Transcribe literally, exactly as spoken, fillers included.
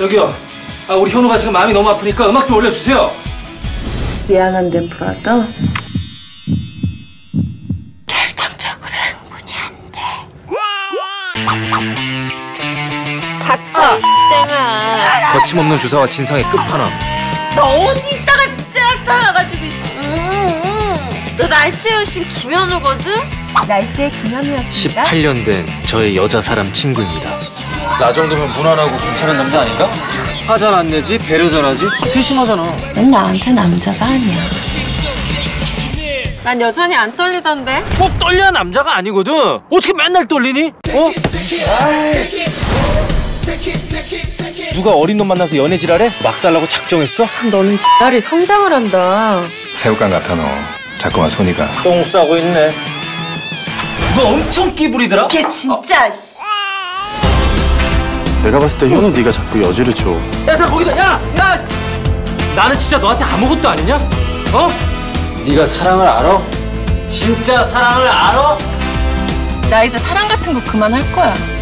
저기요. 아, 우리 현우가 지금 마음이 너무 아프니까 음악 좀 올려주세요. 미안한데 브라더. 결정적으로 흥분이 안 돼. 닥쳐, 이 땡아. 거침없는 주사와 진상의 끝판왕. 너 어디 있다가 쫙 나가가지고. 너 날씨 여신 김현우거든? 날씨의 김현우였습니다. 십팔 년 된 저의 여자 사람 친구입니다. 나 정도면 무난하고 괜찮은 남자 아닌가? 화 잘 안 내지, 배려 잘하지, 세심하잖아. 넌 나한테 남자가 아니야. 난 여전히 안 떨리던데? 꼭 떨려야 남자가 아니거든. 어떻게 맨날 떨리니? 어? 누가 어린 놈 만나서 연애 지랄해? 막 살라고 작정했어? 너는 지랄이 성장을 한다. 새우깡 같아 너. 자꾸만 손이가. 똥 싸고 있네. 너 엄청 끼부리더라? 걔 진짜. 씨. 내가 봤을 때 현우 네가 자꾸 여지를 줘. 야, 자 거기다. 야, 야. 나는 진짜 너한테 아무것도 아니냐? 어? 네가 사랑을 알아? 진짜 사랑을 알아? 나 이제 사랑 같은 거 그만할 거야.